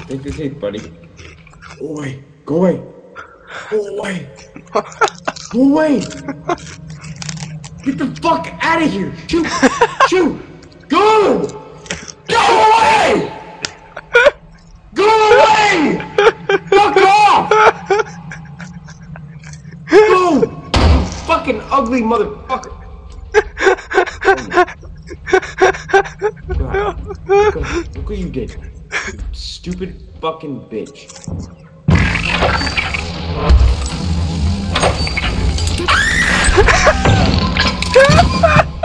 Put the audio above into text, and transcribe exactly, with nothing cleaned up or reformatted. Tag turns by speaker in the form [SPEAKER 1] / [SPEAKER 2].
[SPEAKER 1] Take your seat, buddy. Go away. Go away. Go away. Go away. Get the fuck out of here. Shoot. Shoot. Go. Go away. Go away. Fuck off. Go. You fucking ugly motherfucker. God. Look, look what you did. You stupid fucking bitch.
[SPEAKER 2] Ha ha ha!